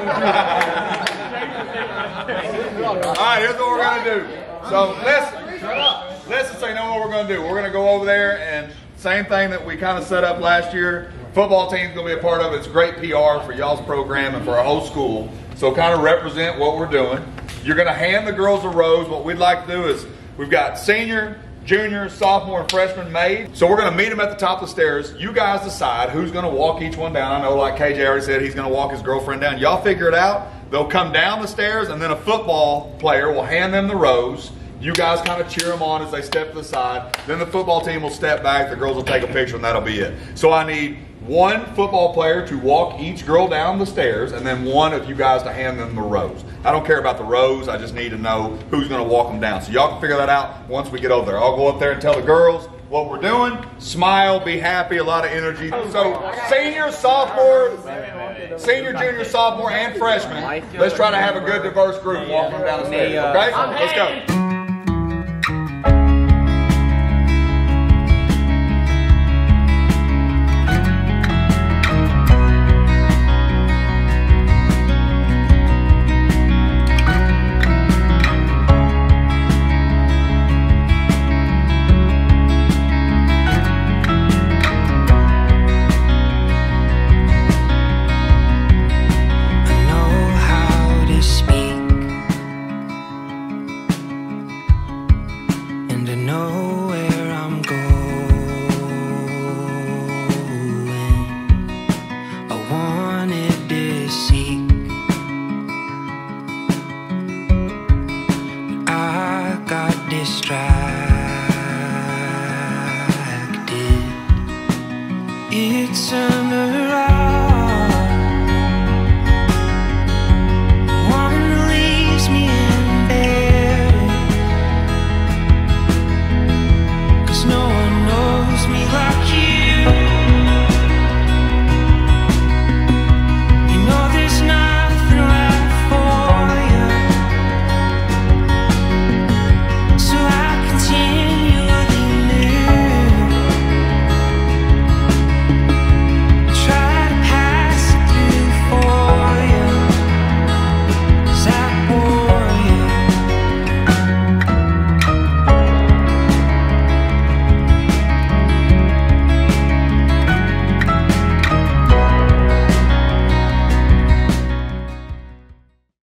All right, here's what we're going to do. So listen, so you know what we're going to do. We're going to go over there and same thing that we kind of set up last year. Football team's going to be a part of it. It's great PR for y'all's program and for our whole school. So kind of represent what we're doing. You're going to hand the girls a rose. What we'd like to do is we've got senior, junior, sophomore, and freshman maids. So we're going to meet them at the top of the stairs. You guys decide who's going to walk each one down. I know, like KJ already said, he's going to walk his girlfriend down. Y'all figure it out. They'll come down the stairs, and then a football player will hand them the rose. You guys kind of cheer them on as they step to the side. Then the football team will step back. The girls will take a picture, and that'll be it. So I need one football player to walk each girl down the stairs, and then one of you guys to hand them the rose. I don't care about the rose. I just need to know who's going to walk them down. So y'all can figure that out once we get over there. I'll go up there and tell the girls what we're doing. Smile, be happy, a lot of energy. So senior, sophomore, senior, junior, sophomore, and freshman. Let's try to have a good, diverse group walking down the stairs. Okay? Let's go.